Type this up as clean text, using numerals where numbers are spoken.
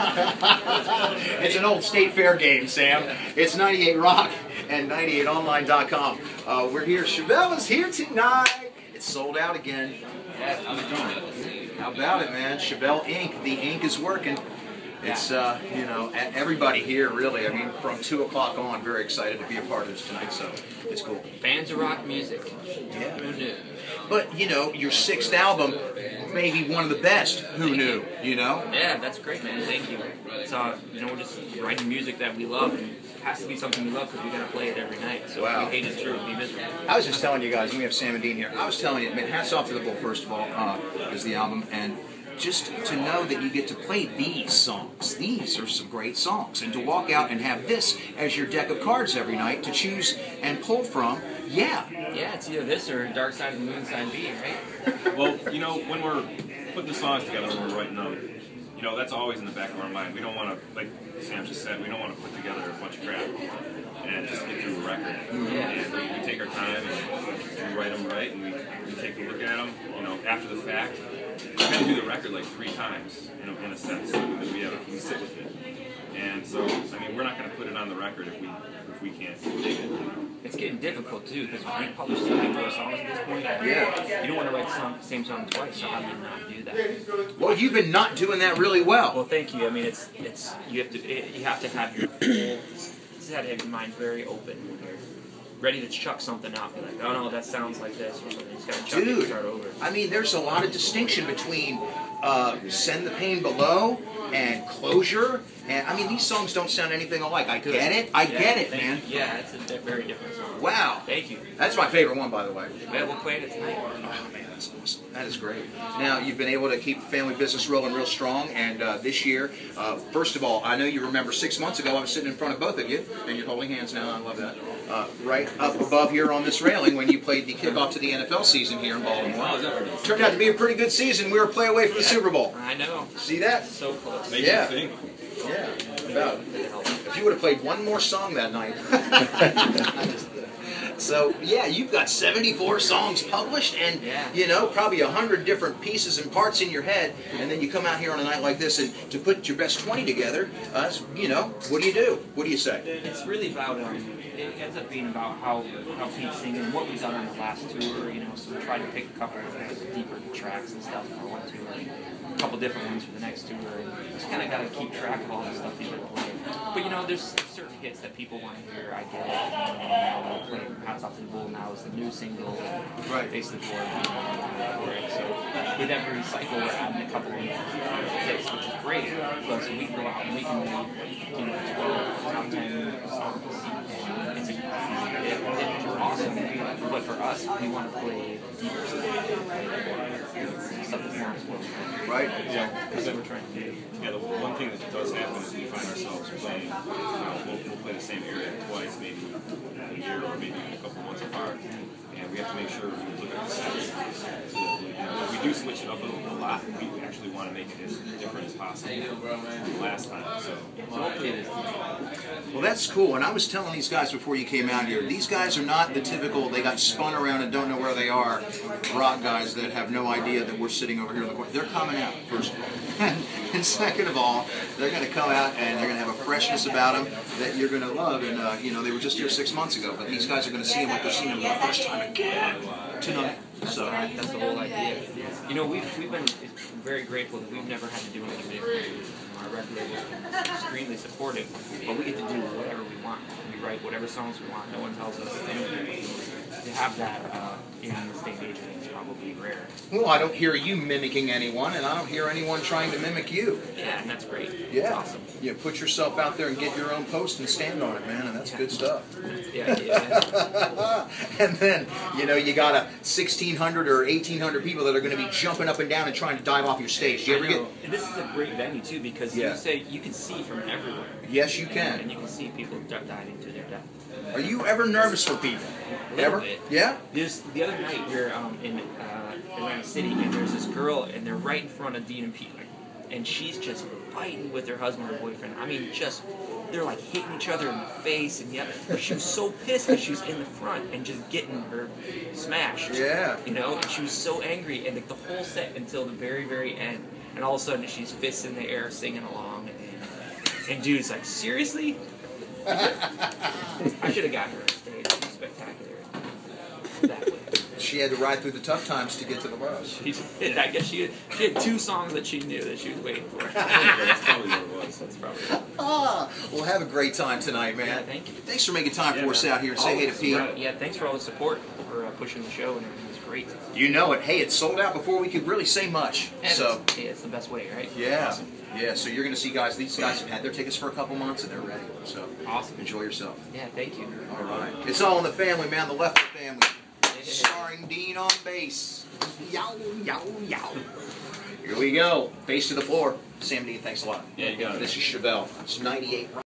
It's an old State Fair game, Sam. It's 98 Rock and 98online.com. We're here. Chevelle is here tonight. It's sold out again. How's it going? How about it, man? Chevelle Inc. The ink is working. It's, you know, everybody here, really. I mean, from 2 o'clock on, very excited to be a part of this tonight, so it's cool. Fans of rock music. Yeah. Who knew? But, you know, your 6th album, maybe one of the best. Who knew, you know? Yeah, that's great, man. Thank you. It's, you know, we're just writing music that we love, and it has to be something we love because we got to play it every night. So wow. If we hate it, true, be miserable. I was just telling you guys, we have Sam and Dean here. I was telling you, man, hats off to the Bull, first of all, is the album, and just to know that you get to play these songs. These are some great songs. And to walk out and have this as your deck of cards every night to choose and pull from, yeah. Yeah, it's either this or Dark Side of the Moon, Side B, right? Well, you know, when we're putting the songs together, when we're writing them, you know, that's always in the back of our mind. We don't want to, like Sam just said, we don't want to put together a bunch of crap and just get through a record. Yeah. And we take our time and we write them right, and we take a look at them, you know, after the fact. We're going to do the record like 3 times, you know, in a sense, so that we sit with it. And so, I mean, we're not going to put it on the record if we can't dig it. It's getting difficult too because we publish so many more songs at this point. Yeah. You don't want to write the same song twice, so how do you not do that? Well, you've been not doing that really well. Well, thank you. I mean, it's you have to have your whole set of mind very open when you're ready to chuck something out. You're like, oh no, that sounds like this, or something. You just gotta chuck it and start over. I mean, there's a lot of distinction between Send the Pain Below and Closure. And I mean, these songs don't sound anything alike. I get it. I get it, man. Yeah, it's a very different song. Wow. Thank you. That's my favorite one, by the way. Yeah, we'll play it tonight. Oh, man, that's awesome. That is great. Now, you've been able to keep the family business rolling real strong, and this year, first of all, I know you remember 6 months ago, I was sitting in front of both of you, and you're holding hands now, I love that, right up above here on this railing when you played the kickoff to the NFL season here in Baltimore. Turned out to be a pretty good season. We were a play away from the Super Bowl. I know. See that? So close. Yeah. Thing. Yeah. About it. If you would have played one more song that night. So, yeah, you've got 74 songs published and, you know, probably 100 different pieces and parts in your head, and then you come out here on a night like this and to put your best 20 together, you know, what do you do? What do you say? It's really about, it ends up being about how Pete's singing and what we've done on the last tour, you know, so we tried to pick a couple of deeper tracks and stuff for one tour, and a couple different ones for the next tour, and just kind of got to keep track of all the stuff people play. But, you know, there's certain hits that people want to hear. I get it. You know, playing Hats Off to the Bull now is the new single, Right. basically for it. So with every cycle, we're adding a couple of hits, which is great. But so we can go out and we can make, you know, 12 top 10 songs. And it's awesome. But for us, we want to play deeper stuff that's not as well. Right? Yeah. That's what we're trying to do. Yeah, the one thing that does happen is we find ourselves playing, you know, we'll play the same area twice, maybe a year or maybe a couple months apart, and we have to make sure we look at the sets. So that, you know, if we do switch it up a lot, we actually want to make it as different as possible last time. So hopefully it is. Well, that's cool. And I was telling these guys before you came out here, these guys are not the typical, they got spun around and don't know where they are, rock guys that have no idea that we're sitting over here in the corner. They're coming out, first of all. And second of all, they're going to come out and they're going to have a freshness about them that you're going to love. And, you know, they were just here 6 months ago, but these guys are going to see them like they're seeing them for the first time again tonight. So That's the whole idea. You know, we've been very grateful that we've never had to do anything big. Our record label is extremely supportive, but we get to do whatever we want. We write whatever songs we want. No one tells us anything. To have that in this day and age is probably rare. well, I don't hear you mimicking anyone, and I don't hear anyone trying to mimic you. Yeah, and that's great. Yeah. It's awesome. You put yourself out there and get your own post and stand on it, man, and that's good stuff. Yeah, yeah. And then, you know, you got 1,600 or 1,800 people that are going to be jumping up and down and trying to dive off your stage. Do you ever get? And this is a great venue too because you can see from everywhere. Yes, you can. And you can see people diving to their death. Are you ever nervous for people? A little Ever? bit. Yeah? The other night we were in Atlantic City and there's this girl and they're right in front of Dean and Pete and she's just fighting with her husband or boyfriend. I mean, just they're like hitting each other in the face and yet she was so pissed because she was in the front and just getting her smashed. Yeah. You know, and she was so angry and like the whole set until the very, very end. And all of a sudden she's fists in the air singing along. And And dude's like, seriously? I should have got her on stage. She's spectacular. That way. She had to ride through the tough times to get to the lows. I guess she had 2 songs that she knew that she was waiting for. That's probably what it was. That's probably it. Well, have a great time tonight, man. Yeah, thank you. Thanks for making time for us out here. Say hey to Pete. Yeah, thanks for all the support for pushing the show and everything. It's great. You know it. Hey, it sold out before we could really say much. And So it's the best way, right? yeah, Awesome. yeah. So you're going to see guys. These guys have had their tickets for a couple months and they're ready. So Awesome. enjoy yourself. Yeah, thank you. All right. It's all in the family, man. The Lefter family. Starring Dean on bass. Yow, yow, yow. Here we go. Face to the floor. Sam Dean, thanks a lot. Yeah, you got it. This is Chevelle. It's 98.